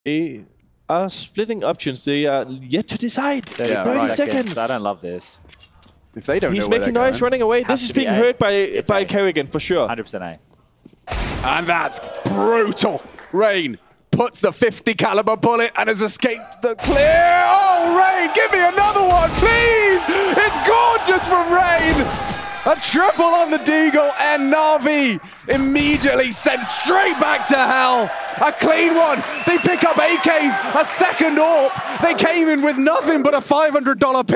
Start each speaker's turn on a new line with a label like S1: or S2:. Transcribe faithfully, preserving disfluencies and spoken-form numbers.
S1: They are splitting options. They are yet to decide.
S2: Yeah,
S1: thirty
S2: right.
S1: seconds.
S3: I don't love this.
S2: If they don't
S1: He's
S2: know where
S1: making
S2: they're
S1: noise,
S2: going.
S1: running away.
S3: Has
S1: This is
S3: to be
S1: being
S3: A.
S1: heard by
S3: It's
S1: by
S3: A.
S1: Kerrigan for sure.
S3: one hundred percent A.
S2: And that's brutal. Rain puts the fifty caliber bullet and has escaped the clear. Oh, Rain, give me another one, please. It's gorgeous from Rain. A triple on the Deagle, and Na'Vi immediately sent straight back to hell. A clean one. They pick up A Ks, a second AWP. They came in with nothing but a five hundred dollar